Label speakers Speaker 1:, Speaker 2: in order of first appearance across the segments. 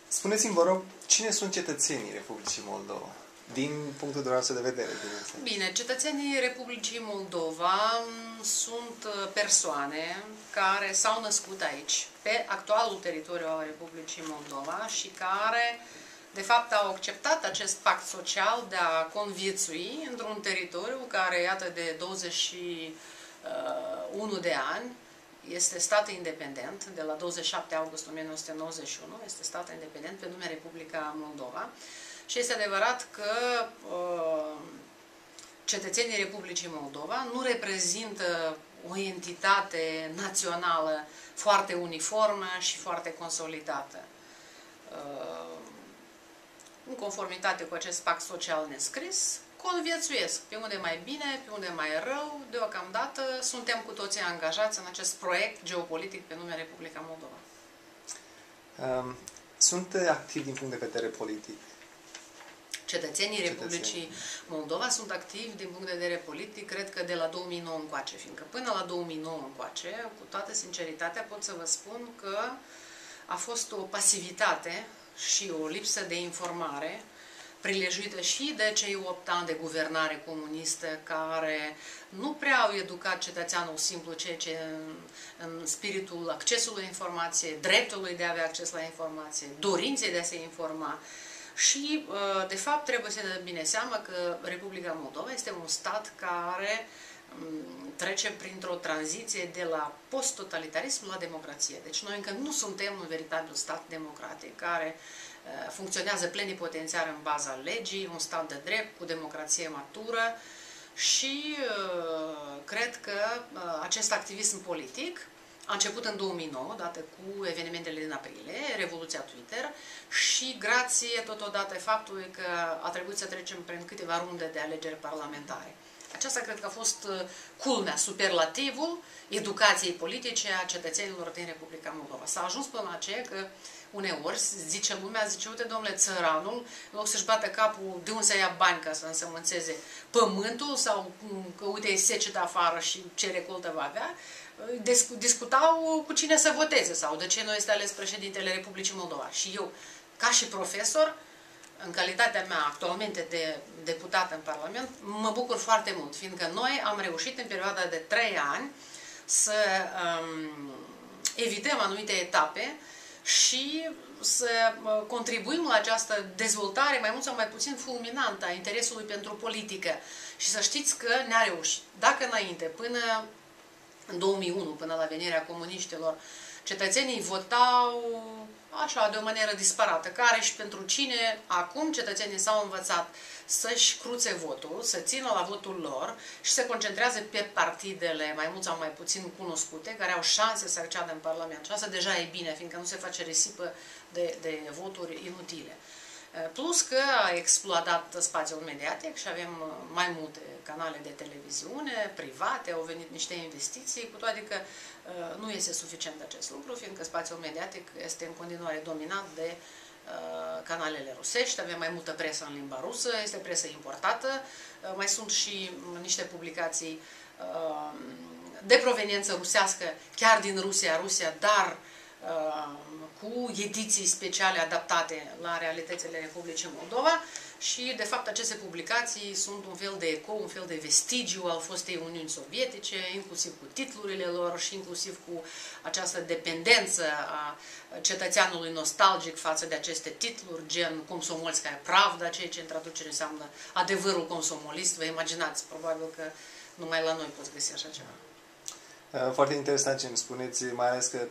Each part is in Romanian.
Speaker 1: Spuneți-mi, vă rog, cine sunt cetățenii Republicii Moldova? Din punctul dumneavoastră de vedere, bineînțeles.
Speaker 2: Bine, cetățenii Republicii Moldova sunt persoane care s-au născut aici, pe actualul teritoriu al Republicii Moldova și care, de fapt, au acceptat acest pact social de a conviețui într-un teritoriu care, iată, de 21 de ani, este stat independent, de la 27 august 1991, este stat independent pe nume Republica Moldova. Și este adevărat că cetățenii Republicii Moldova nu reprezintă o entitate națională foarte uniformă și foarte consolidată. În conformitate cu acest pact social nescris, conviețuiesc pe unde mai bine, pe unde mai rău. Deocamdată suntem cu toții angajați în acest proiect geopolitic pe nume Republica Moldova.
Speaker 1: Sunt activi din punct de vedere politic?
Speaker 2: Cetățenii Republicii Moldova sunt activi din punct de vedere politic, cred că de la 2009 încoace, fiindcă până la 2009 încoace, cu toată sinceritatea, pot să vă spun că a fost o pasivitate și o lipsă de informare prilejuită și de cei 8 ani de guvernare comunistă care nu prea au educat cetățeanul simplu, ceea ce în spiritul accesului la informație, dreptului de a avea acces la informație, dorinței de a se informa. Și, de fapt, trebuie să ne dăm bine seama că Republica Moldova este un stat care trece printr-o tranziție de la post-totalitarism la democrație. Deci noi încă nu suntem un veritabil stat democratic care funcționează plenipotențiar în baza legii, un stat de drept cu democrație matură și cred că acest activism politic a început în 2009, dată cu evenimentele din aprilie, Revoluția Twitter, și grație totodată faptului că a trebuit să trecem prin câteva runde de alegeri parlamentare. Aceasta cred că a fost culmea, superlativul educației politice a cetățenilor din Republica Moldova. S-a ajuns până la aceea că uneori zice lumea, zice, uite domnule, țăranul, în loc să-și bată capul de unde să ia bani ca să însămânțeze pământul sau că uite e secetă afară și ce recoltă va avea, discutau cu cine să voteze sau de ce nu este ales președintele Republicii Moldova. Și eu, ca și profesor, în calitatea mea actualmente de deputat în Parlament, mă bucur foarte mult, fiindcă noi am reușit în perioada de 3 ani să evităm anumite etape și să contribuim la această dezvoltare mai mult sau mai puțin fulminantă a interesului pentru politică. Și să știți că ne-a reușit. Dacă înainte, până în 2001, până la venirea comuniștilor, cetățenii votau așa, de o manieră disparată. Care și pentru cine, acum cetățenii s-au învățat să-și cruțe votul, să țină la votul lor și se concentrează pe partidele mai mult sau mai puțin cunoscute, care au șanse să acceadă în Parlament. Și asta deja e bine, fiindcă nu se face risipă de voturi inutile. Plus că a explodat spațiul mediatic și avem mai multe canale de televiziune private, au venit niște investiții, cu toate că nu este suficient acest lucru, fiindcă spațiul mediatic este în continuare dominat de canalele rusești, avem mai multă presă în limba rusă, este presă importată, mai sunt și niște publicații de proveniență rusească, chiar din Rusia, dar cu ediții speciale adaptate la realitățile Republicii Moldova și, de fapt, aceste publicații sunt un fel de eco, un fel de vestigiu al fostei Uniuni Sovietice, inclusiv cu titlurile lor și inclusiv cu această dependență a cetățeanului nostalgic față de aceste titluri, gen Komsomolskaya Pravda, ceea ce în traducere înseamnă adevărul comsomolist. Vă imaginați, probabil că numai la noi poți găsi așa ceva.
Speaker 1: Foarte interesant ce îmi spuneți, mai ales că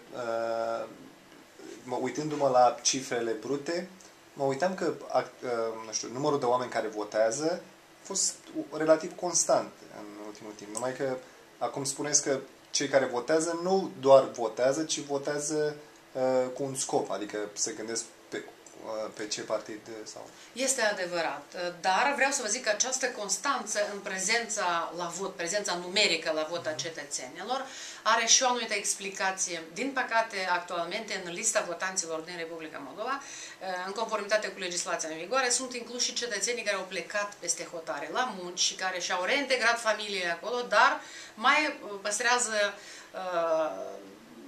Speaker 1: uitându-mă la cifrele brute, mă uitam că nu știu, numărul de oameni care votează a fost relativ constant în ultimul timp. Numai că acum spuneți că cei care votează nu doar votează, ci votează cu un scop, adică se gândesc pe ce partid sau...
Speaker 2: Este adevărat, dar vreau să vă zic că această constanță în prezența la vot, prezența numerică la vot a cetățenilor, are și o anumită explicație. Din păcate, actualmente, în lista votanților din Republica Moldova, în conformitate cu legislația în vigoare, sunt incluși și cetățenii care au plecat peste hotare la munci și care și-au reintegrat familiile acolo, dar mai păstrează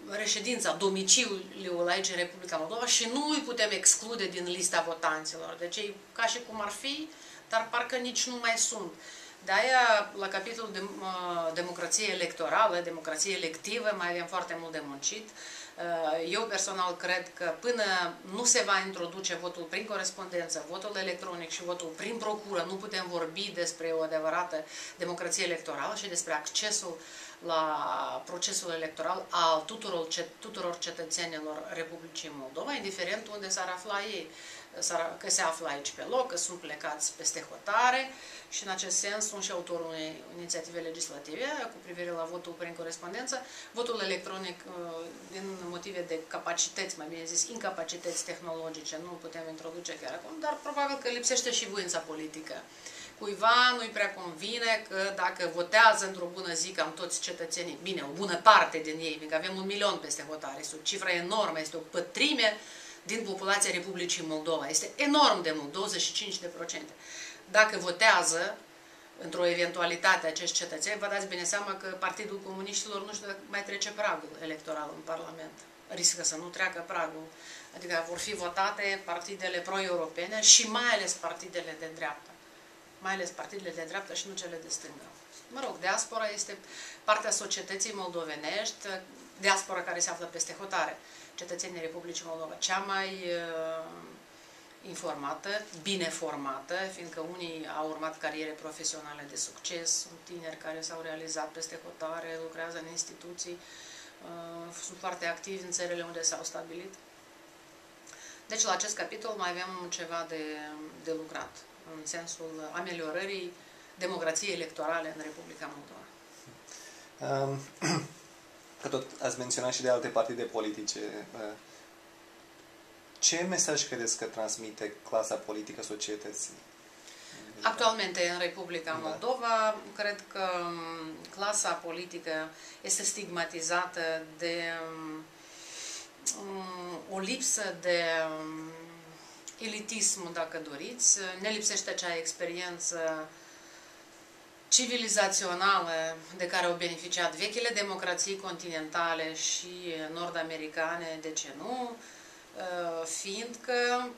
Speaker 2: reședința, domiciliul aici în Republica Moldova și nu îi putem exclude din lista votanților. Deci e ca și cum ar fi, dar parcă nici nu mai sunt. De-aia, la capitolul de democrație electorală, democrație electivă, mai avem foarte mult de muncit. Eu personal cred că până nu se va introduce votul prin corespondență, votul electronic și votul prin procură, nu putem vorbi despre o adevărată democrație electorală și despre accesul la procesul electoral al tuturor cetățenilor Republicii Moldova, indiferent unde s-ar afla ei. Că se află aici pe loc, că sunt plecați peste hotare și în acest sens sunt și autorul unei inițiative legislative cu privire la votul prin corespondență. Votul electronic, din motive de capacități, mai bine zis, incapacități tehnologice, nu putem introduce chiar acum, dar probabil că lipsește și voința politică. Cuiva nu-i prea convine că dacă votează într-o bună zi cam toți cetățenii, bine, o bună parte din ei, fiindcă avem 1 milion peste hotare, este o cifră enormă, este o pătrime din populația Republicii Moldova. Este enorm de mult, 25%. Dacă votează într-o eventualitate acești cetățeni, vă dați bine seama că Partidul Comuniștilor nu știu dacă mai trece pragul electoral în Parlament. Riscă să nu treacă pragul. Adică vor fi votate partidele pro-europene și mai ales partidele de dreapta. Mai ales partidele de dreapta și nu cele de stânga. Mă rog, diaspora este partea societății moldovenești, diaspora care se află peste hotare. Cetățenii Republicii Moldova, cea mai informată, bine formată, fiindcă unii au urmat cariere profesionale de succes, sunt tineri care s-au realizat peste hotare, lucrează în instituții, sunt foarte activi în țările unde s-au stabilit. Deci la acest capitol mai avem ceva de lucrat, în sensul ameliorării democrației electorale în Republica Moldova.
Speaker 1: Că tot ați menționat și de alte partide politice. Ce mesaj credeți că transmite clasa politică societății?
Speaker 2: Actualmente, în Republica Moldova, cred că clasa politică este stigmatizată de o lipsă de elitism, dacă doriți. Ne lipsește acea experiență civilizațională de care au beneficiat vechile democrații continentale și nord-americane, de ce nu, fiindcă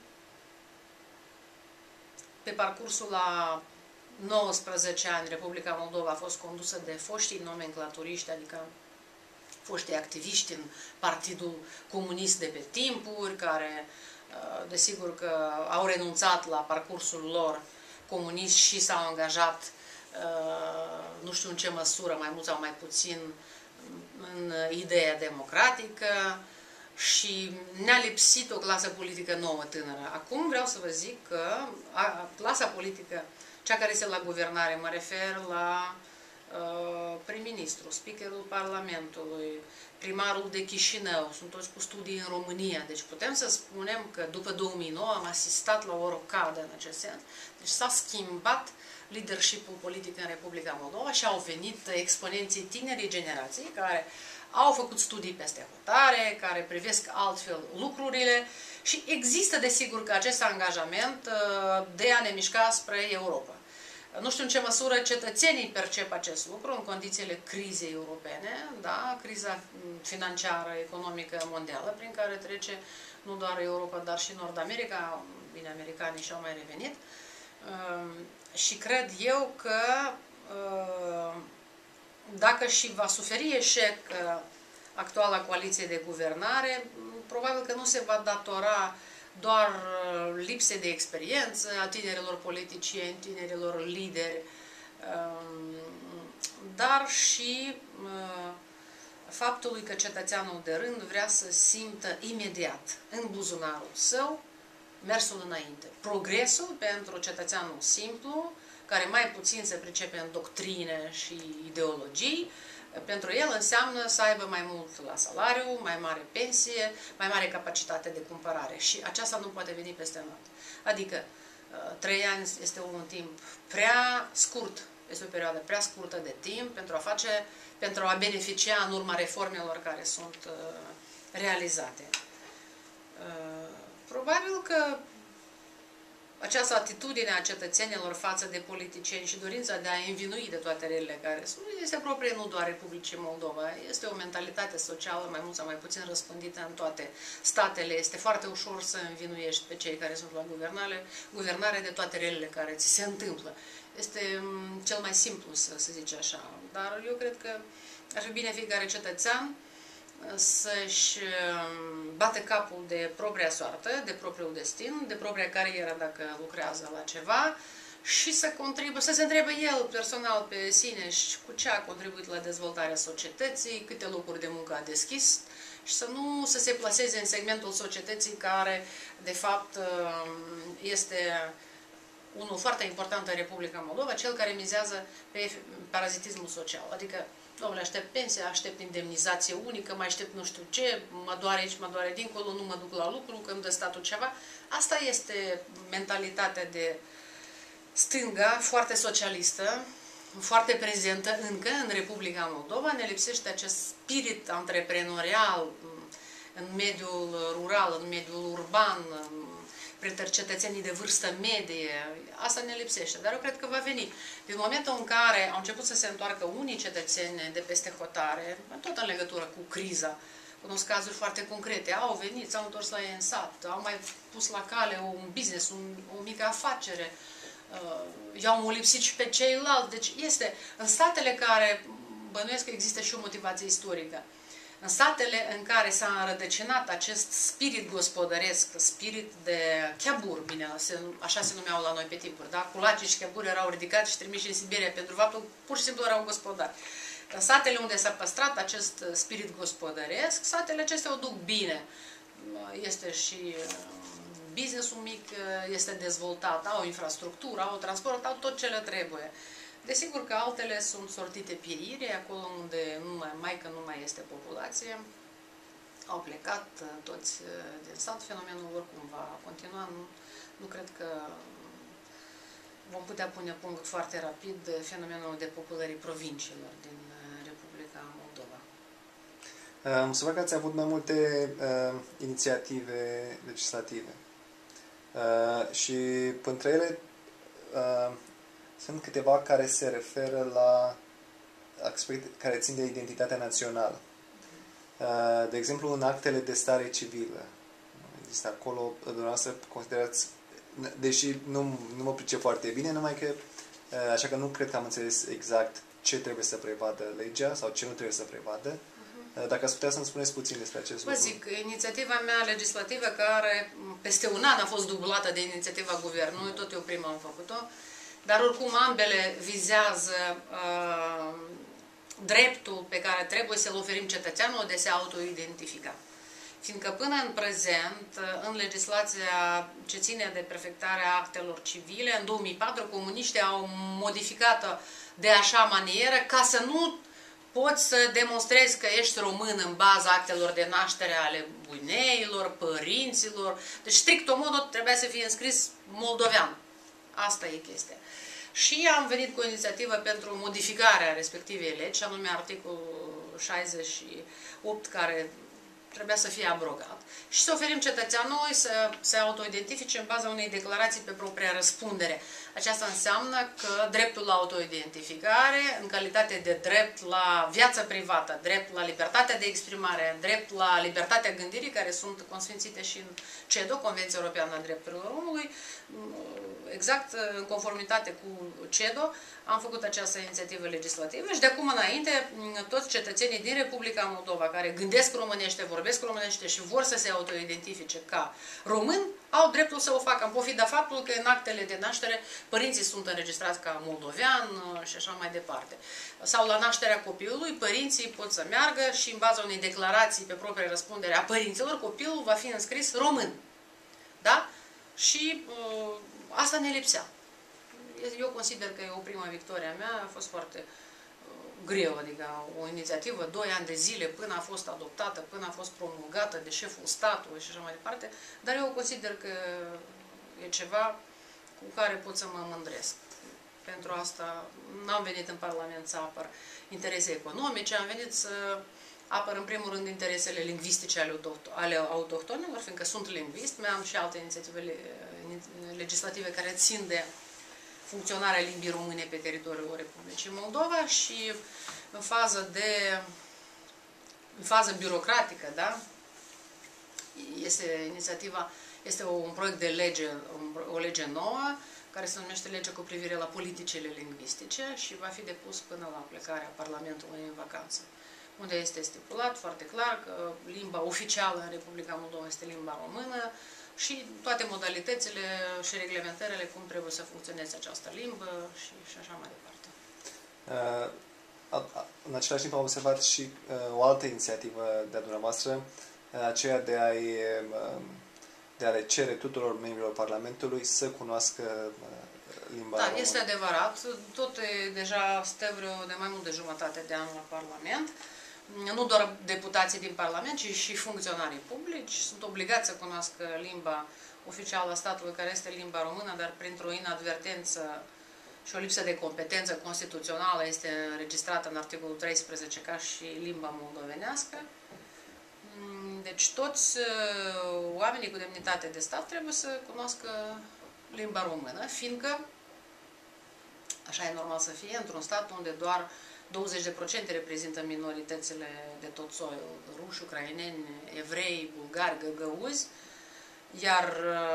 Speaker 2: pe parcursul la 19 ani Republica Moldova a fost condusă de foștii nomenclaturiști, adică foștii activiști în Partidul Comunist de pe timpuri, care desigur că au renunțat la parcursul lor comunist și s-au angajat nu știu în ce măsură, mai mult sau mai puțin, în ideea democratică și ne-a lipsit o clasă politică nouă, tânără. Acum vreau să vă zic că clasa politică, cea care este la guvernare, mă refer la prim-ministru, speakerul Parlamentului, primarul de Chișinău, sunt toți cu studii în România. Deci putem să spunem că după 2009 am asistat la o rocadă în acest sens. Deci s-a schimbat leadership-ul politic în Republica Moldova și au venit exponenții tinerii generații care au făcut studii peste hotare, care privesc altfel lucrurile și există desigur că acest angajament de a ne mișca spre Europa. Nu știu în ce măsură cetățenii percep acest lucru în condițiile crizei europene, da? Criza financiară, economică, mondială, prin care trece nu doar Europa, dar și Nord-America, bine, americanii și-au mai revenit. Și cred eu că dacă și va suferi eșec actuala coaliție de guvernare, probabil că nu se va datora doar lipse de experiență a tinerilor politicieni, tinerilor lideri, dar și faptului că cetățeanul de rând vrea să simtă imediat în buzunarul său mersul înainte. Progresul pentru cetățeanul simplu, care mai puțin se pricepe în doctrine și ideologii, pentru el înseamnă să aibă mai mult la salariu, mai mare pensie, mai mare capacitate de cumpărare. Și aceasta nu poate veni peste noapte. Adică 3 ani este un timp prea scurt, este o perioadă prea scurtă de timp pentru a beneficia în urma reformelor care sunt realizate. Probabil că această atitudine a cetățenilor față de politicieni și dorința de a învinui de toate relele care sunt, este proprie nu doar Republicii Moldova, este o mentalitate socială mai mult sau mai puțin răspândită în toate statele. Este foarte ușor să învinuiești pe cei care sunt la guvernare de toate relele care ți se întâmplă. Este cel mai simplu să zici așa, dar eu cred că ar fi bine fiecare cetățean să-și bate capul de propria soartă, de propriul destin, de propria carieră dacă lucrează la ceva și să contribuie, să se întrebe el personal pe sine și cu ce a contribuit la dezvoltarea societății, câte locuri de muncă a deschis și să nu să se plaseze în segmentul societății care de fapt este unul foarte important în Republica Moldova, cel care mizează pe parazitismul social. Adică, domnule, aștept pensia, aștept indemnizație unică, mai aștept nu știu ce, mă doare aici, mă doare dincolo, nu mă duc la lucru, că îmi dă statul ceva. Asta este mentalitatea de stânga, foarte socialistă, foarte prezentă încă în Republica Moldova. Ne lipsește acest spirit antreprenorial în mediul rural, în mediul urban, printre cetățenii de vârstă medie. Asta ne lipsește, dar eu cred că va veni. Din momentul în care au început să se întoarcă unii cetățeni de peste hotare, tot în legătură cu criza, cunosc cazuri foarte concrete, au venit, s-au întors la ei în sat, au mai pus la cale un business, o mică afacere, i-au molipsit și pe ceilalți. Deci este, în statele care bănuiesc că există și o motivație istorică, în statele în care s-a înrădăcinat acest spirit gospodăresc, spirit de chiabur, bine, așa se numeau la noi pe timpuri, da? Culacii și chiaburi erau ridicați și trimiși în Siberia pentru faptul că pur și simplu erau gospodari. În satele unde s-a păstrat acest spirit gospodăresc, satele acestea o duc bine. Este și business-ul mic, este dezvoltat, au infrastructură, au transport, au tot ce le trebuie. Desigur că altele sunt sortite pieirii, acolo unde nu mai este populație. Au plecat toți din sat, fenomenul oricum va continua. Nu cred că vom putea pune punct foarte rapid fenomenul depopulării provinciilor din Republica Moldova.
Speaker 1: Am observat că ați avut mai multe inițiative legislative. Și între ele sunt câteva care se referă la aspecte care țin de identitatea națională. De exemplu, în actele de stare civilă. Există acolo, dumneavoastră considerați, deși nu mă pricep foarte bine, numai că, așa că nu cred că am înțeles exact ce trebuie să prevadă legea sau ce nu trebuie să prevadă. Dacă ați putea să-mi spuneți puțin despre acest lucru.
Speaker 2: Vă zic, inițiativa mea legislativă, care peste un an a fost dublată de inițiativa guvernului, tot eu prima am făcut-o, dar oricum ambele vizează dreptul pe care trebuie să-l oferim cetățeanul de a se autoidentifica. Fiindcă până în prezent, în legislația ce ține de perfectarea actelor civile, în 2004 comuniștii au modificat-o de așa manieră ca să nu poți să demonstrezi că ești român în baza actelor de naștere ale buneilor, părinților. Deci, strict-o trebuia să fie înscris moldovean. Asta e chestia. Și am venit cu o inițiativă pentru modificarea respectivei legi, anume articolul 68, care trebuia să fie abrogat. Și să oferim cetățeanului să se autoidentifice în baza unei declarații pe propria răspundere. Aceasta înseamnă că dreptul la autoidentificare, în calitate de drept la viață privată, drept la libertatea de exprimare, drept la libertatea gândirii, care sunt consfințite și în CEDO, Convenția Europeană a Drepturilor Omului, exact în conformitate cu CEDO, am făcut această inițiativă legislativă și de acum înainte toți cetățenii din Republica Moldova care gândesc românește, vorbesc românește și vor să se autoidentifice ca români, au dreptul să o facă, în pofida faptul că în actele de naștere părinții sunt înregistrați ca moldovean și așa mai departe. Sau la nașterea copilului, părinții pot să meargă și în baza unei declarații pe proprie răspundere a părinților, copilul va fi înscris român. Da? Și asta ne lipsea. Eu consider că e o prima victorie a mea, a fost foarte greu, adică o inițiativă, 2 ani de zile până a fost adoptată, până a fost promulgată de șeful statului și așa mai departe, dar eu consider că e ceva cu care pot să mă mândresc. Pentru asta n-am venit în Parlament să apăr interese economice, am venit să apăr în primul rând interesele lingvistice ale autohtonilor, fiindcă sunt lingvist, mai am și alte inițiative legislative care țin de funcționarea limbii române pe teritoriul Republicii Moldova și în fază birocratică, da? Este un proiect de lege, o lege nouă, care se numește Legea cu privire la politicile lingvistice și va fi depus până la plecarea Parlamentului în vacanță, unde este stipulat foarte clar că limba oficială în Republica Moldova este limba română și toate modalitățile și reglementările cum trebuie să funcționeze această limbă și așa mai departe.
Speaker 1: În același timp am observat și o altă inițiativă de-a dumneavoastră, aceea de a le cere tuturor membrilor Parlamentului să cunoască limba română.
Speaker 2: Da, este adevărat. Tot deja stă de mai mult de jumătate de an la Parlament. Nu doar deputații din Parlament, ci și funcționarii publici sunt obligați să cunoască limba oficială a statului, care este limba română, dar printr-o inadvertență și o lipsă de competență constituțională este înregistrată în articolul 13 ca și limba moldovenească. Deci toți oamenii cu demnitate de stat trebuie să cunoască limba română, fiindcă, așa e normal să fie, într-un stat unde doar 20% reprezintă minoritățile de tot soiul, ruși, ucraineni, evrei, bulgari, găgăuzi, iar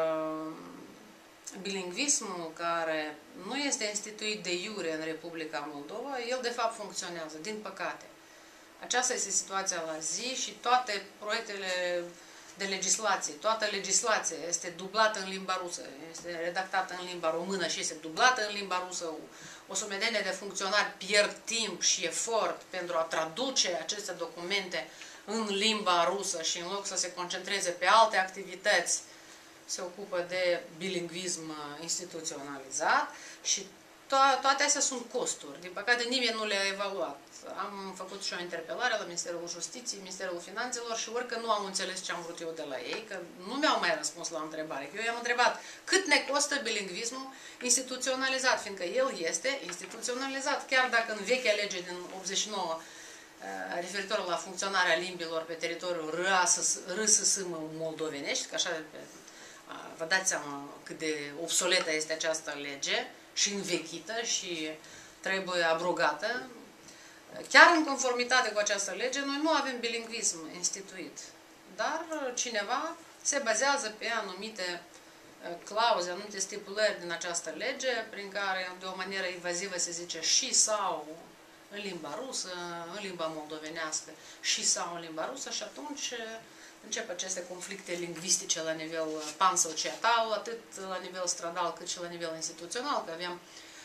Speaker 2: bilingvismul, care nu este instituit de iure în Republica Moldova, el de fapt funcționează, din păcate. Aceasta este situația la zi și toate proiectele de legislație, toată legislația este dublată în limba rusă, este redactată în limba română și este dublată în limba rusă. O sumedenie de funcționari pierd timp și efort pentru a traduce aceste documente în limba rusă și în loc să se concentreze pe alte activități, se ocupă de bilingvism instituționalizat și toate astea sunt costuri. Din păcate nimeni nu le-a evaluat. Am făcut și o interpelare la Ministerul Justiției, Ministerul Finanțelor și orică nu am înțeles ce am vrut eu de la ei, că nu mi-au mai răspuns la întrebare. Eu i-am întrebat cât ne costă bilingvismul instituționalizat, fiindcă el este instituționalizat. Chiar dacă în vechea lege din 89 referitor la funcționarea limbilor pe teritoriul RSSM moldovenești, că așa vă dați seama cât de obsoletă este această lege și învechită și trebuie abrogată. Chiar în conformitate cu această lege, noi nu avem bilingvism instituit. Dar cineva se bazează pe anumite clauze, anumite stipulări din această lege, prin care, de o manieră invazivă, se zice și sau în limba rusă, în limba moldovenească, și sau în limba rusă, și atunci încep aceste conflicte lingvistice la nivel pansocietal, atât la nivel stradal cât și la nivel instituțional, că avem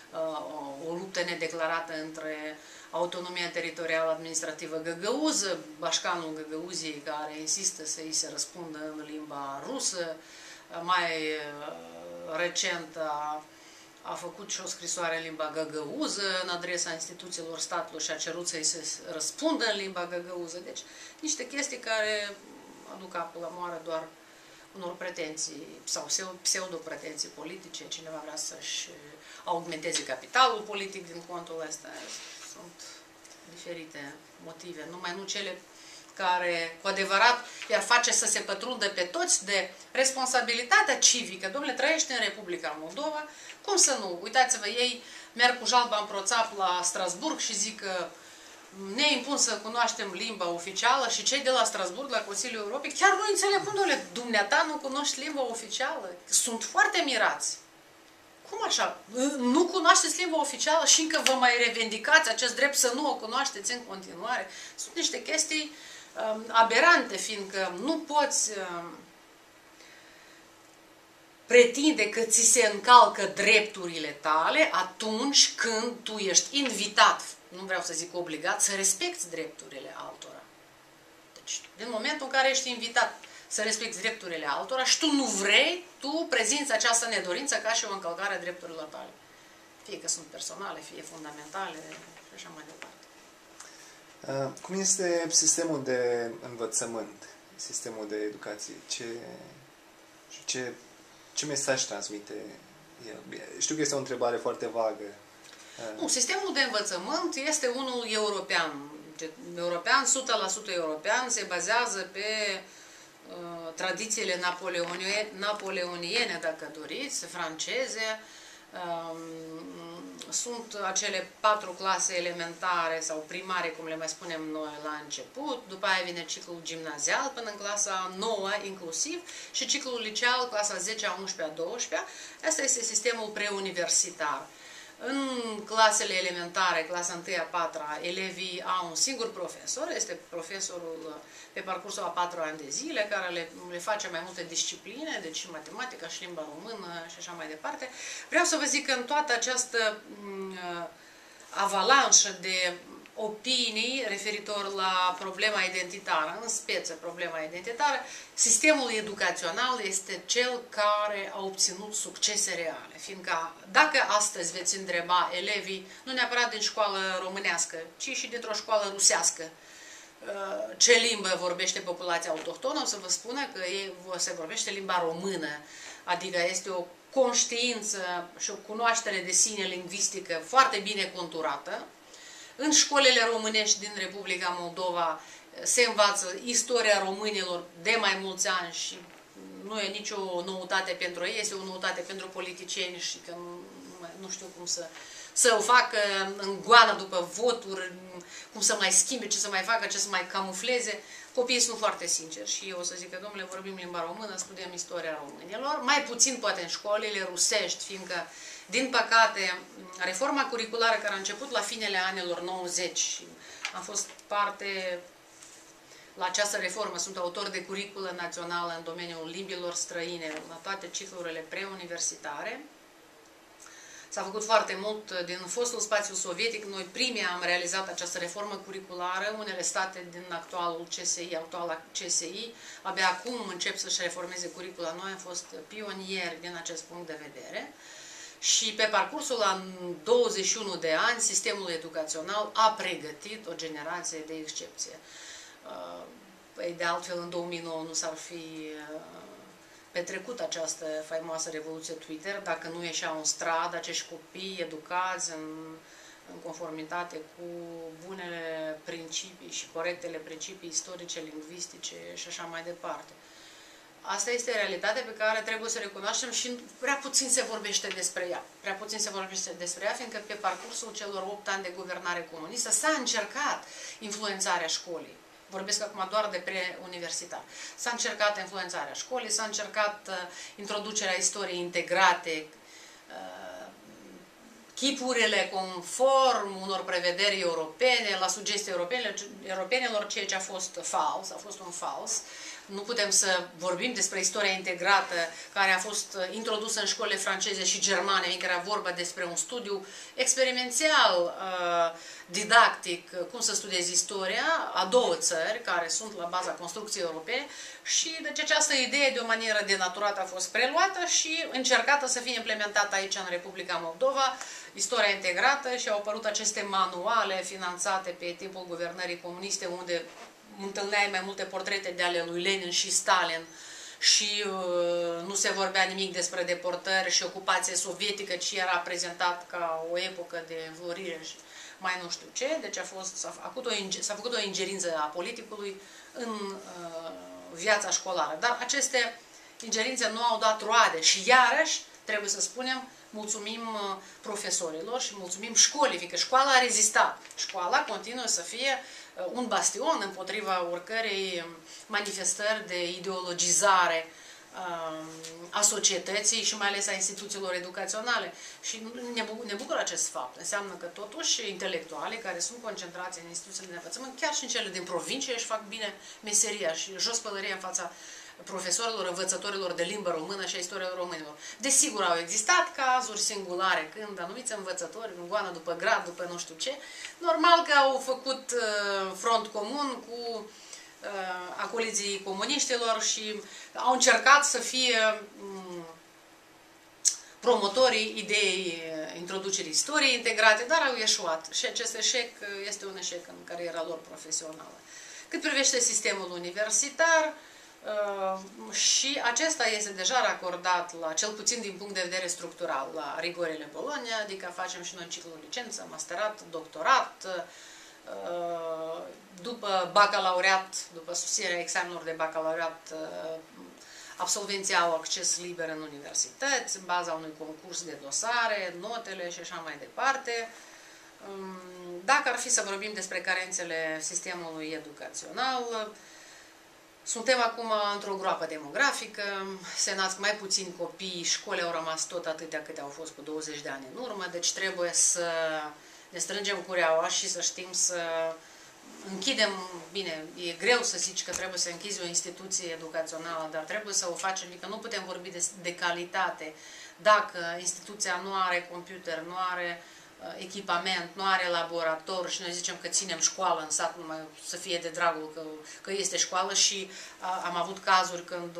Speaker 2: o luptă nedeclarată între autonomia teritorială administrativă găgăuză, bașcanul Găgăuziei, care insistă să îi se răspundă în limba rusă. Mai recent a făcut și o scrisoare în limba găgăuză în adresa instituțiilor statului și a cerut să îi se răspundă în limba găgăuză. Deci niște chestii care aduc apă la moară doar unor pretenții sau pseudo-pretenții politice. Cineva vrea să-și augmenteze capitalul politic din contul ăsta. Sunt diferite motive, numai nu cele care cu adevărat i-ar face să se pătrundă pe toți de responsabilitatea civică. Dom'le, trăiește în Republica Moldova, cum să nu? Uitați-vă, ei merg cu jalba în proțap la Strasburg și zic că ne impun să cunoaștem limba oficială și cei de la Strasburg, la Consiliul Europei, chiar nu înțeleg cum, dom'le, dumneata nu cunoști limba oficială? Sunt foarte mirați. Cum așa? Nu cunoașteți limba oficială și încă vă mai revendicați acest drept să nu o cunoașteți în continuare? Sunt niște chestii aberante, fiindcă nu poți pretinde că ți se încalcă drepturile tale atunci când tu ești invitat, nu vreau să zic obligat, să respecti drepturile altora. Deci, din momentul în care ești invitat să respecti drepturile altora și tu nu vrei, tu prezinți această nedorință ca și o încălcare a drepturilor tale. Fie că sunt personale, fie fundamentale și așa mai departe.
Speaker 1: Cum este sistemul de învățământ, sistemul de educație? Ce mesaj transmite el? Știu că este o întrebare foarte vagă.
Speaker 2: Nu, sistemul de învățământ este unul european. European, 100% european, se bazează pe tradițiile napoleoniene, dacă doriți, franceze. Sunt acele 4 clase elementare sau primare, cum le mai spunem noi la început, după aia vine ciclul gimnazial până în clasa 9 inclusiv și ciclul liceal, clasa 10-a, 11-a, 12-a. Asta este sistemul preuniversitar. În clasele elementare, clasa 1-a, 4-a, elevii au un singur profesor, este profesorul pe parcursul a 4 ani de zile, care le face mai multe discipline, deci și matematica, și limba română și așa mai departe. Vreau să vă zic că în toată această avalanșă de opinii referitor la problema identitară, în speță problema identitară, sistemul educațional este cel care a obținut succese reale. Fiindcă dacă astăzi veți întreba elevii, nu neapărat din școală românească, ci și dintr-o școală rusească, ce limbă vorbește populația autohtonă, o să vă spună că se vorbește limba română, adică este o conștiință și o cunoaștere de sine lingvistică foarte bine conturată. În școlile românești din Republica Moldova se învață istoria românilor de mai mulți ani și nu e nicio noutate pentru ei, este o noutate pentru politicieni și că nu știu cum să o facă în goană după voturi, cum să mai schimbe, ce să mai facă, ce să mai camufleze. Copiii sunt foarte sinceri și eu o să zic că, domnule, vorbim limba română, studiem istoria românilor, mai puțin poate în școlile rusești, fiindcă, din păcate, reforma curriculară care a început la finele anilor 90 și am fost parte la această reformă, sunt autor de curriculă națională în domeniul limbilor străine, la toate ciclurile preuniversitare. S-a făcut foarte mult din fostul spațiu sovietic. Noi primii am realizat această reformă curriculară. Unele state din actuala CSI, abia acum încep să-și reformeze curricula. Noi am fost pionieri din acest punct de vedere. Și pe parcursul a 21 de ani, sistemul educațional a pregătit o generație de excepție. De altfel, în 2009 nu s-ar fi petrecut această faimoasă revoluție Twitter, dacă nu ieșeau în stradă acești copii educați în conformitate cu bunele principii și corectele principii istorice, lingvistice și așa mai departe. Asta este realitatea pe care trebuie să recunoaștem și prea puțin se vorbește despre ea. Prea puțin se vorbește despre ea, fiindcă pe parcursul celor 8 ani de guvernare comunistă s-a încercat influențarea școlii. Vorbesc acum doar de preuniversitar. S-a încercat influențarea școlii, s-a încercat introducerea istoriei integrate, chipurile conform unor prevederi europene, la sugestii europenelor, ceea ce a fost fals, a fost un fals. Nu putem să vorbim despre istoria integrată care a fost introdusă în școlile franceze și germane, în care era vorba despre un studiu experimențial, didactic, cum să studiezi istoria a 2 țări care sunt la baza construcției europene și deci această idee de o manieră denaturată a fost preluată și încercată să fie implementată aici în Republica Moldova, istoria integrată, și au apărut aceste manuale finanțate pe timpul guvernării comuniste, unde întâlneai mai multe portrete de ale lui Lenin și Stalin și nu se vorbea nimic despre deportări și ocupație sovietică, ci era prezentat ca o epocă de înflorire și mai nu știu ce. Deci s-a făcut o ingerință a politicului în viața școlară. Dar aceste ingerințe nu au dat roade și iarăși, trebuie să spunem, mulțumim profesorilor și mulțumim școlii, fiindcă școala a rezistat. Școala continuă să fie un bastion împotriva oricărei manifestări de ideologizare a societății și mai ales a instituțiilor educaționale. Și ne bucură acest fapt. Înseamnă că totuși intelectualii care sunt concentrați în instituțiile de învățământ, chiar și în cele din provincie, își fac bine meseria și jos pălăria în fața profesorilor, învățătorilor de limbă română și a istoriei românilor. Desigur, au existat cazuri singulare când anumiți învățători, în goană după grad, după nu știu ce, normal că au făcut front comun cu acoliții comuniștilor și au încercat să fie promotorii ideii introducerii istoriei integrate, dar au eșuat. Și acest eșec este un eșec în cariera lor profesională. Cât privește sistemul universitar, Și acesta este deja racordat, la, cel puțin din punct de vedere structural, la rigorile Bologna, adică facem și noi ciclul licență, masterat, doctorat, după bacalaureat, după susținerea examenelor de bacalaureat, absolvenții au acces liber în universități, în baza unui concurs de dosare, notele și așa mai departe. Dacă ar fi să vorbim despre carențele sistemului educațional, suntem acum într-o groapă demografică, se nasc mai puțini copii, școlile au rămas tot atâtea câte au fost cu 20 de ani în urmă, deci trebuie să ne strângem cureaua și să știm să închidem, bine, e greu să zici că trebuie să închizi o instituție educațională, dar trebuie să o facem, adică nu putem vorbi de calitate dacă instituția nu are computer, nu are echipament, nu are laborator și noi zicem că ținem școală în sat numai să fie de dragul că este școală și am avut cazuri când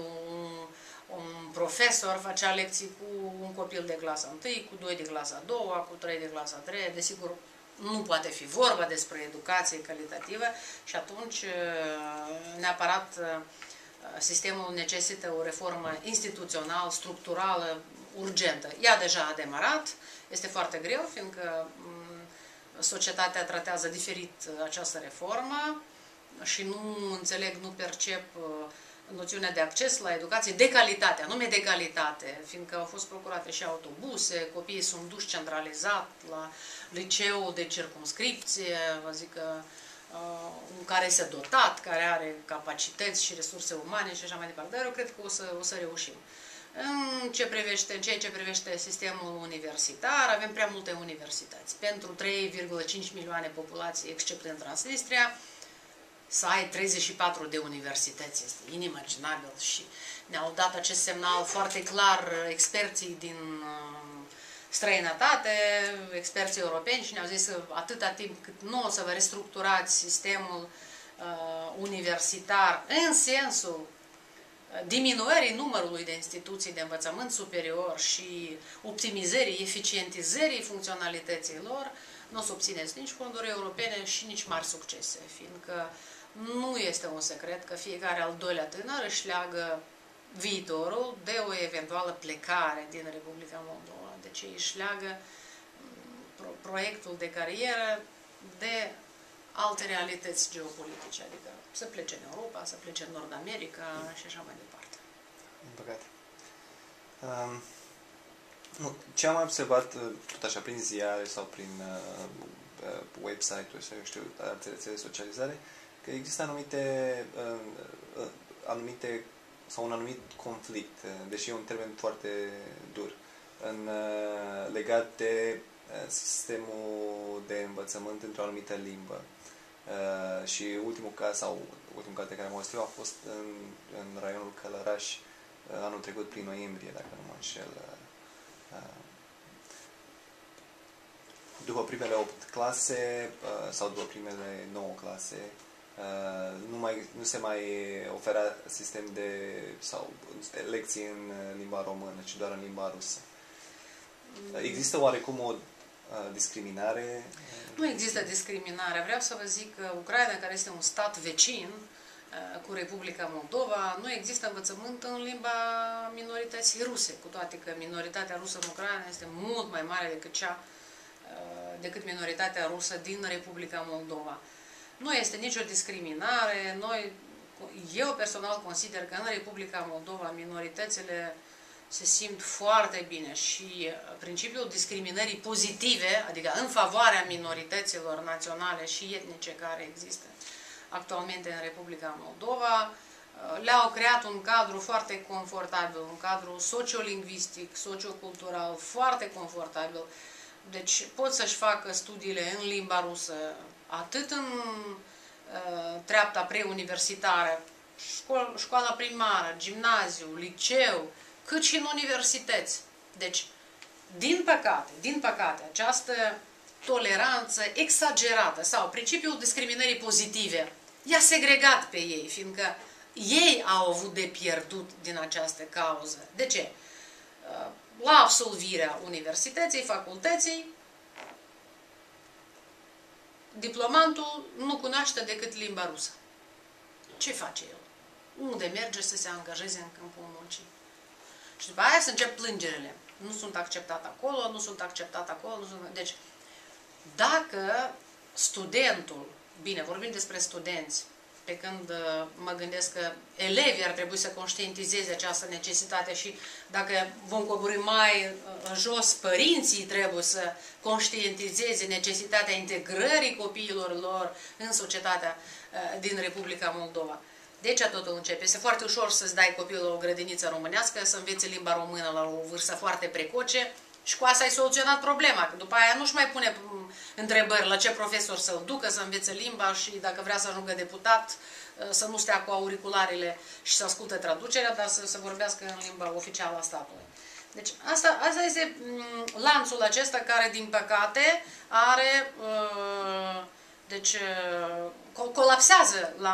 Speaker 2: un profesor facea lecții cu un copil de clasa 1, cu 2 de clasa 2, cu 3 de clasa 3, desigur nu poate fi vorba despre educație calitativă și atunci neapărat sistemul necesită o reformă instituțională, structurală, urgentă. Ea deja a demarat, este foarte greu, fiindcă societatea tratează diferit această reformă și nu înțeleg, nu percep noțiunea de acces la educație de calitate, anume de calitate, fiindcă au fost procurate și autobuse, copiii sunt duși centralizat la liceu de circumscripție, vă zic că care este dotat, care are capacități și resurse umane și așa mai departe. Dar eu cred că o să reușim. În ceea ce privește sistemul universitar, avem prea multe universități. Pentru 3,5 milioane populație, exceptând Transnistria, să ai 34 de universități este inimaginabil și ne-au dat acest semnal foarte clar experții din străinătate, experții europeni și ne-au zis că atâta timp cât nu o să vă restructurați sistemul universitar în sensul diminuării numărului de instituții de învățământ superior și optimizării, eficientizării funcționalității lor, nu o să obțineți nici fonduri europene și nici mari succese, fiindcă nu este un secret că fiecare al doilea tânăr își leagă viitorul de o eventuală plecare din Republica Moldova. Deci ei își leagă proiectul de carieră de alte realități geopolitice, adică să plece în Europa, să plece în Nord-America și așa mai departe.
Speaker 1: Din păcate. Ce am observat, tot așa, prin ziare sau prin website-uri sau, eu știu, alte rețele de socializare, că există anumite sau un anumit conflict, deși e un termen foarte dur, legat de sistemul de învățământ într-o anumită limbă. Și ultimul caz de care am auzit eu a fost în raionul Călăraș anul trecut prin noiembrie, dacă nu mă înșel. După primele 8 clase sau după primele 9 clase nu se mai oferă sistem sau lecții în limba română, ci doar în limba rusă. Există oarecum o discriminare?
Speaker 2: Nu există discriminare. Vreau să vă zic că Ucraina, care este un stat vecin cu Republica Moldova, nu există învățământ în limba minorității ruse, cu toate că minoritatea rusă în Ucraina este mult mai mare decât minoritatea rusă din Republica Moldova. Nu este nicio discriminare. Eu personal consider că în Republica Moldova minoritățile se simt foarte bine și principiul discriminării pozitive, adică în favoarea minorităților naționale și etnice care există actualmente în Republica Moldova, le-au creat un cadru foarte confortabil, un cadru sociolingvistic, sociocultural foarte confortabil. Deci pot să-și facă studiile în limba rusă, atât în treapta preuniversitară, școala primară, gimnaziu, liceu, cât și în universități. Deci, din păcate, această toleranță exagerată sau principiul discriminării pozitive i-a segregat pe ei, fiindcă ei au avut de pierdut din această cauză. De ce? La absolvirea universității, facultății, diplomantul nu cunoaște decât limba rusă. Ce face el? unde merge să se angajeze în câmpul muncii. Și după aia să încep plângerile. Nu sunt acceptat acolo, nu sunt acceptat acolo. Nu sunt... Deci, dacă studentul, bine, vorbim despre studenți, pe când mă gândesc că elevii ar trebui să conștientizeze această necesitate și dacă vom coborî mai jos, părinții trebuie să conștientizeze necesitatea integrării copiilor lor în societatea din Republica Moldova. De aici totul începe. Este foarte ușor să-ți dai copilul la o grădiniță românească, să învețe limba română la o vârstă foarte precoce și cu asta ai soluționat problema. Că după aia nu-și mai pune întrebări la ce profesor să-l ducă să învețe limba și dacă vrea să ajungă deputat, să nu stea cu auricularele și să asculte traducerea, dar să vorbească în limba oficială a statului. Deci asta este lanțul acesta care, din păcate, are, colapsează la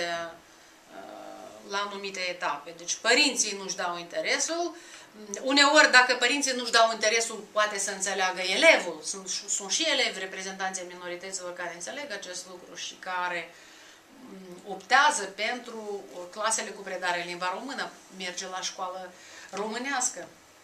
Speaker 2: anumite etape. Deci părinții nu-și dau interesul. Uneori, dacă părinții nu-și dau interesul, poate să înțeleagă elevul. Sunt și elevi, reprezentanții minorităților, care înțeleg acest lucru și care optează pentru clasele cu predare în limba română, merge la școală românească.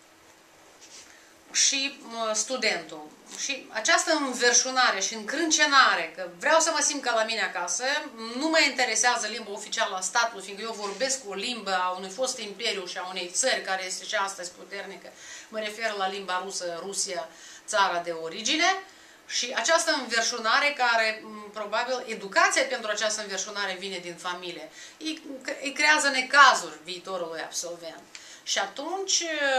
Speaker 2: Și studentul. Și această înverșunare și încrâncenare, că vreau să mă simt ca la mine acasă, nu mă interesează limba oficială a statului, fiindcă eu vorbesc o limbă a unui fost imperiu și a unei țări care este și astăzi puternică. Mă refer la limba rusă, Rusia, țara de origine. Și această înverșunare care, probabil, educația pentru această înverșunare vine din familie. Îi creează necazuri viitorului absolvent. Și atunci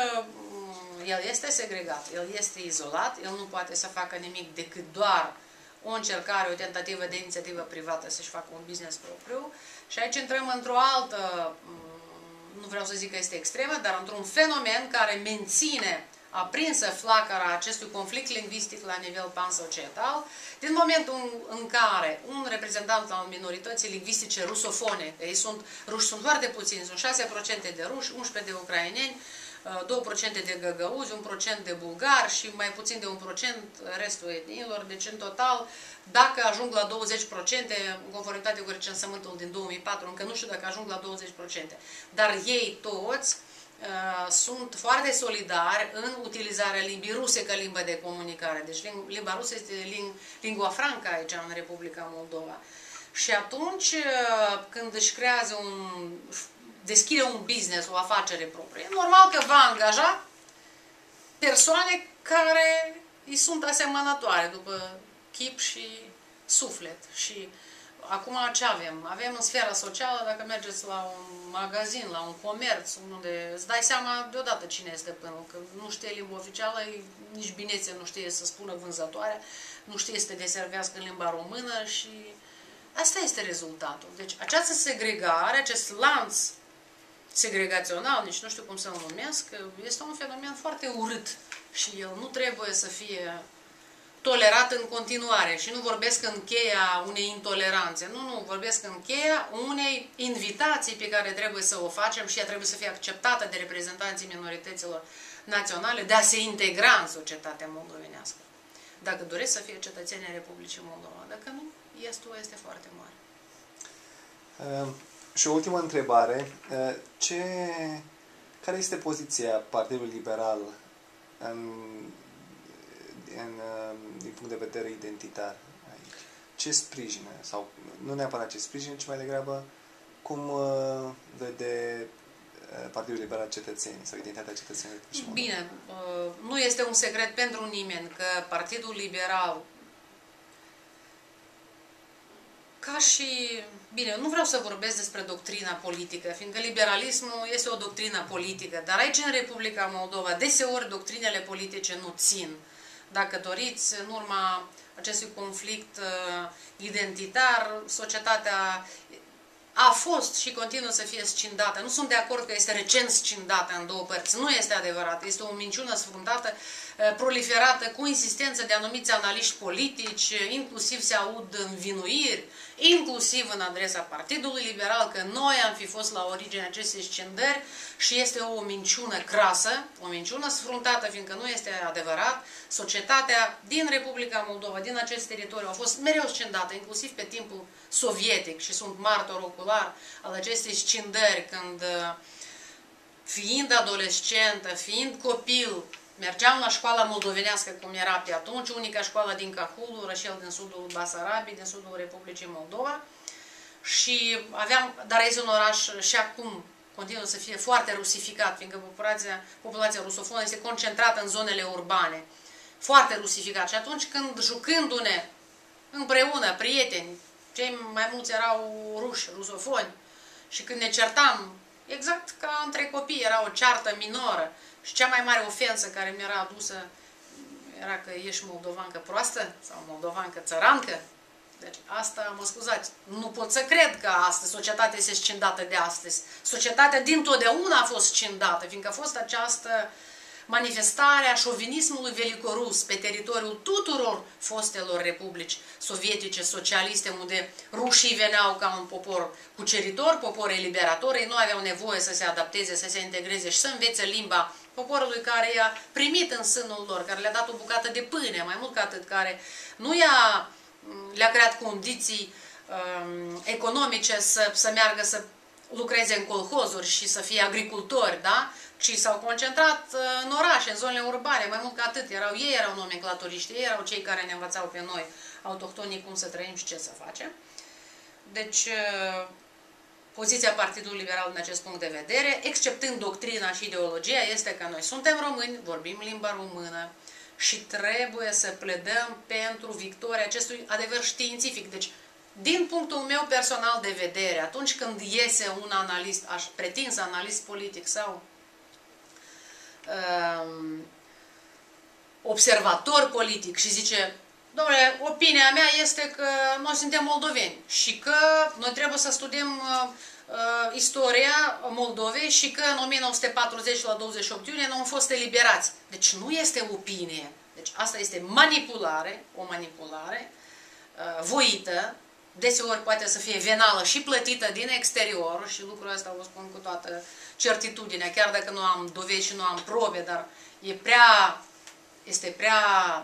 Speaker 2: el este segregat, el este izolat, el nu poate să facă nimic decât doar o încercare, o tentativă de inițiativă privată să-și facă un business propriu. Și aici intrăm într-o altă, nu vreau să zic că este extremă, dar într-un fenomen care menține aprinsă flacăra acestui conflict lingvistic la nivel pansocietal, din momentul în care un reprezentant al minorității lingvistice rusofone, ruși sunt foarte puțini, sunt 6% de ruși, 11% de ucraineni, 2% de găgăuzi, 1% de bulgari și mai puțin de 1% restul etniilor. Deci, în total, dacă ajung la 20%, în conformitate cu recensământul din 2004, încă nu știu dacă ajung la 20%, dar ei toți sunt foarte solidari în utilizarea limbii ruse ca limbă de comunicare. Deci limba rusă este lingua franca aici în Republica Moldova. Și atunci când își creează deschide un business, o afacere proprie, e normal că va angaja persoane care îi sunt asemănătoare după chip și suflet. Și acum ce avem? Avem în sfera socială, dacă mergeți la un magazin, la un comerț, unde îți dai seama deodată cine este stăpânul, că nu știe limba oficială, nici binețe nu știe să spună vânzătoarea, nu știe să te deservească în limba română și asta este rezultatul. Deci această segregare, acest lanț segregațional, nici nu știu cum să-l numesc, este un fenomen foarte urât și el nu trebuie să fie tolerat în continuare. Și nu vorbesc în cheia unei intoleranțe. Nu, vorbesc în cheia unei invitații pe care trebuie să o facem și ea trebuie să fie acceptată de reprezentanții minorităților naționale de a se integra în societatea moldovenească. Dacă doresc să fie cetățenii Republicii Moldova. Dacă nu, estul este foarte mare.
Speaker 1: Și o ultimă întrebare. Care este poziția Partidului Liberal din punct de vedere identitar aici? Ce sprijină? Sau nu neapărat ce sprijină, ci mai degrabă cum vede Partidul Liberal cetățenii sau identitatea cetățenilor?
Speaker 2: Bine, nu este un secret pentru nimeni că Partidul Liberal, ca și... Bine, nu vreau să vorbesc despre doctrina politică, fiindcă liberalismul este o doctrină politică, dar aici în Republica Moldova deseori doctrinele politice nu țin. Dacă doriți, în urma acestui conflict identitar, societatea a fost și continuă să fie scindată. Nu sunt de acord că este recent scindată în două părți. Nu este adevărat. Este o minciună sfruntată, proliferată cu insistență de anumiți analiști politici, inclusiv se aud învinuiri, inclusiv în adresa Partidului Liberal, că noi am fi fost la originea acestei scindări și este o minciună crasă, o minciună sfruntată, fiindcă nu este adevărat. Societatea din Republica Moldova, din acest teritoriu, a fost mereu scindată, inclusiv pe timpul sovietic și sunt martor ocular particular al acestei scindări, când fiind adolescentă, fiind copil, mergeam la școala moldovenească, cum era pe atunci, unica școală din Cahul, orășel din sudul Basarabiei, din sudul Republicii Moldova, și aveam, dar este un oraș și acum continuă să fie foarte rusificat, fiindcă populația rusofonă este concentrată în zonele urbane, foarte rusificat. Și atunci când, jucându-ne împreună, prieteni, cei mai mulți erau ruși, rusofoni, și când ne certam, exact ca între copii, era o ceartă minoră, și cea mai mare ofensă care mi era adusă era că ești moldovancă proastă sau moldovancă țărancă. Deci asta, mă scuzați, nu pot să cred că astăzi societatea este scindată de astăzi. Societatea dintotdeauna a fost scindată, fiindcă a fost această manifestare a șovinismului velicorus pe teritoriul tuturor fostelor republici sovietice, socialiste, unde rușii veneau ca un popor cuceritor, popor eliberator, ei nu aveau nevoie să se adapteze, să se integreze și să învețe limba poporului care i-a primit în sânul lor, care le-a dat o bucată de pâine, mai mult ca atât, care nu le-a creat condiții economice să meargă să lucreze în colhozuri și să fie agricultori, da? Ci s-au concentrat în orașe, în zonele urbane, mai mult ca atât. Ei erau nomenclaturiști, ei erau cei care ne învățau pe noi, autohtonii, cum să trăim și ce să facem. Deci, poziția Partidului Liberal din acest punct de vedere, exceptând doctrina și ideologia, este că noi suntem români, vorbim limba română și trebuie să pledăm pentru victoria acestui adevăr științific. Deci, din punctul meu personal de vedere, atunci când iese un analist, pretins analist politic sau observator politic și zice: dom'le, opinia mea este că noi suntem moldoveni și că noi trebuie să studiem istoria Moldovei și că în 1940 la 28 iunie nu am fost eliberați. Deci nu este opinie. Deci asta este manipulare, o manipulare voită, deseori poate să fie venală și plătită din exterior, și lucrul ăsta o spun cu toată certitudinea, chiar dacă nu am dovezi și nu am probe, dar este prea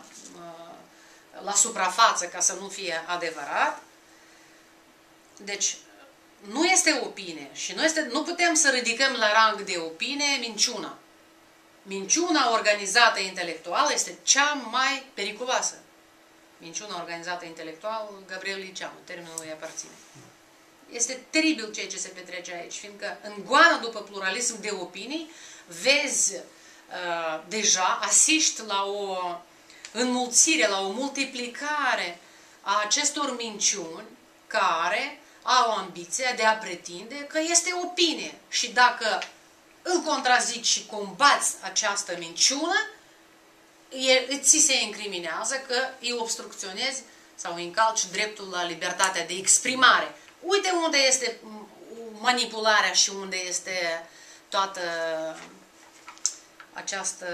Speaker 2: la suprafață ca să nu fie adevărat. Deci nu este opinie și nu putem să ridicăm la rang de opinie minciuna. Minciuna organizată intelectuală este cea mai periculoasă. Minciuna organizată intelectual, Gabriel Liceanu, termenul îi aparține. Este teribil ceea ce se petrece aici, fiindcă în goană după pluralism de opinii, vezi deja, asiști la o înmulțire, la o multiplicare a acestor minciuni care au ambiția de a pretinde că este opinie. Și dacă îl contrazici și combați această minciună, ți se incriminează că îi obstrucționezi sau îi încalci dreptul la libertatea de exprimare. Uite unde este manipularea și unde este toată această,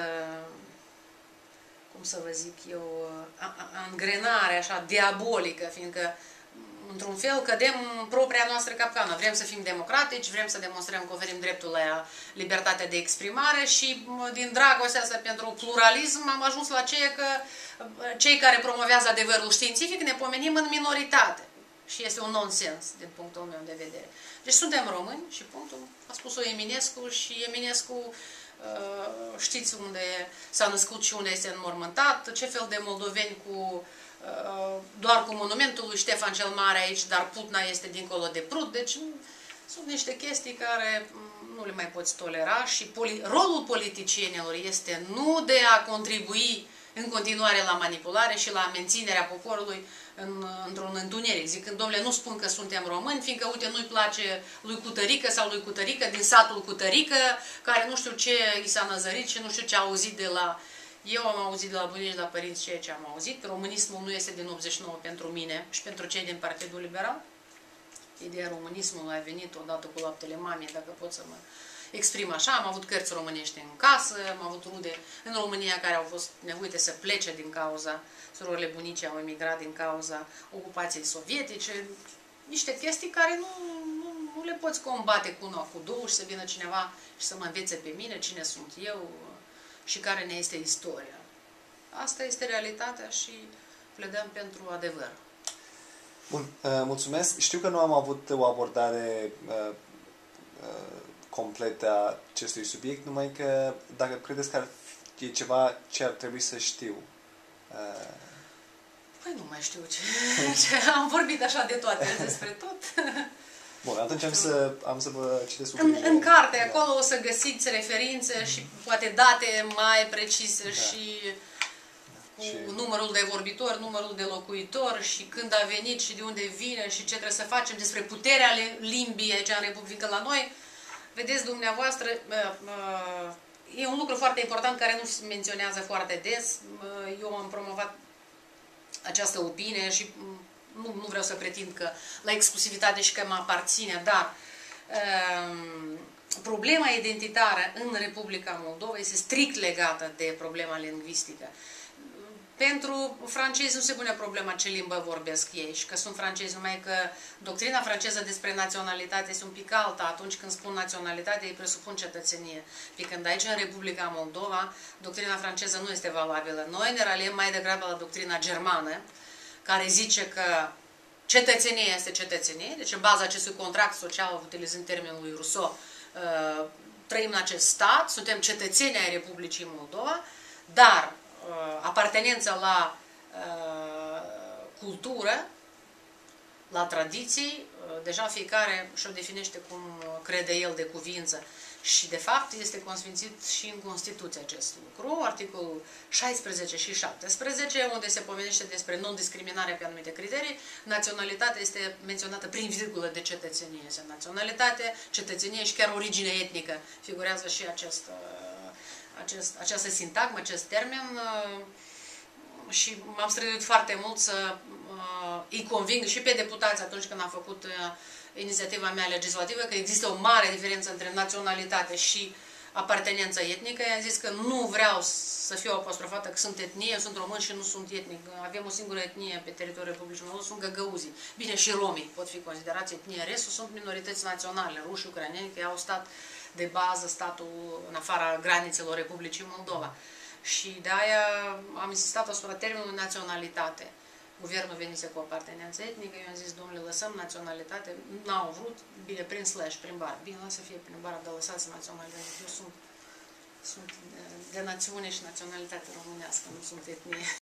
Speaker 2: cum să vă zic eu, angrenare așa diabolică, fiindcă într-un fel cădem în propria noastră capcană. Vrem să fim democratici, vrem să demonstrăm că oferim dreptul la libertatea de exprimare și din dragostea asta pentru pluralism am ajuns la ceea că cei care promovează adevărul științific ne pomenim în minoritate. Și este un nonsens din punctul meu de vedere. Deci suntem români și punctul. A spus-o Eminescu și Eminescu știți unde s-a născut și unde este înmormântat, ce fel de moldoveni doar cu monumentul lui Ștefan cel Mare aici, dar Putna este dincolo de Prut. Deci sunt niște chestii care nu le mai poți tolera și rolul politicienilor este nu de a contribui în continuare la manipulare și la menținerea poporului într-un întuneric. Zicând, domnule, nu spun că suntem români, fiindcă, uite, nu-i place lui Cutărică sau lui Cutărică din satul Cutărică, care nu știu ce i s-a năzărit și nu știu ce a auzit de la... Eu am auzit de la bunici, de la părinți, ceea ce am auzit. Românismul nu este din 89 pentru mine și pentru cei din Partidul Liberal. Ideea românismului a venit odată cu laptele mamei, dacă pot să mă exprim așa. Am avut cărți românești în casă, am avut rude în România care au fost nevoite să plece din cauza, surorile bunice au emigrat din cauza ocupației sovietice. Niște chestii care nu le poți combate cu una, cu două și să vină cineva și să mă învețe pe mine cine sunt eu și care ne este istoria. Asta este realitatea și pledăm pentru adevăr.
Speaker 1: Bun, mulțumesc. Știu că nu am avut o abordare completă a acestui subiect, numai că dacă credeți că e ceva ce ar trebui să știu.
Speaker 2: Păi nu mai știu ce am vorbit așa de toate, despre tot.
Speaker 1: Bun, atunci am să vă citesc
Speaker 2: în carte, acolo o să găsiți referințe și poate date mai precise și cu numărul de vorbitori, numărul de locuitori și când a venit și de unde vine și ce trebuie să facem despre puterea limbii aici în Republică la noi. Vedeți dumneavoastră, e un lucru foarte important care nu se menționează foarte des. Eu am promovat această opinie și nu vreau să pretind că la exclusivitate și că mă aparține, dar problema identitară în Republica Moldova este strict legată de problema lingvistică. Pentru francezi nu se pune problema ce limbă vorbesc ei și că sunt francezi, numai că doctrina franceză despre naționalitate este un pic alta. Atunci când spun naționalitate, ei presupun cetățenie. Pe când aici, în Republica Moldova, doctrina franceză nu este valabilă. Noi ne raliem mai degrabă la doctrina germană, care zice că cetățenie este cetățenie, deci în baza acestui contract social, utilizând termenul lui Rousseau, trăim în acest stat, suntem cetățeni ai Republicii Moldova, dar apartenența la cultură, la tradiții, deja fiecare și-o definește cum crede el de cuvință. Și, de fapt, este consfințit și în Constituție acest lucru, articolul 16 și 17, unde se pomenește despre non-discriminarea pe anumite criterii. Naționalitatea este menționată prin virgulă de cetățenie. Este naționalitate, cetățenie și chiar origine etnică. Figurează și această sintagmă, acest termen. Și m-am străduit foarte mult să îi conving și pe deputați atunci când am făcut inițiativa mea legislativă că există o mare diferență între naționalitate și apartenență etnică. I-am zis că nu vreau să fiu apostrofată că sunt etnie, eu sunt român și nu sunt etnic. Avem o singură etnie pe teritoriul Republicii Moldova, sunt găgăuzii. Bine, și romii pot fi considerați etnie. Restul sunt minorități naționale, ruși, ucraineni, că au stat de bază, statul în afara granițelor Republicii Moldova. Și de aia am insistat asupra termenului naționalitate. Guvernul venise cu apartenență etnică, eu am zis, domnule, lăsăm naționalitate, n-au vrut, bine, prin slash, prin bar. Bine, lasă să fie prin bar, dar lăsați naționalitate. Eu sunt de națiune și naționalitate românească, nu sunt etnie.